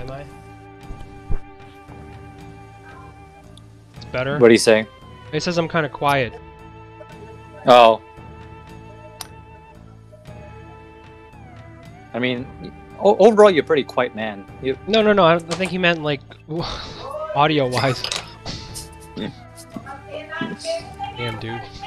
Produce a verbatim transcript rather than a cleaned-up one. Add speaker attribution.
Speaker 1: Am I? It's better?
Speaker 2: What do you say?
Speaker 1: It says I'm kind of quiet.
Speaker 2: Oh. I mean, o overall, you're a pretty quiet man. You...
Speaker 1: No, no, no. I, I think he meant like audio-wise. Damn, dude.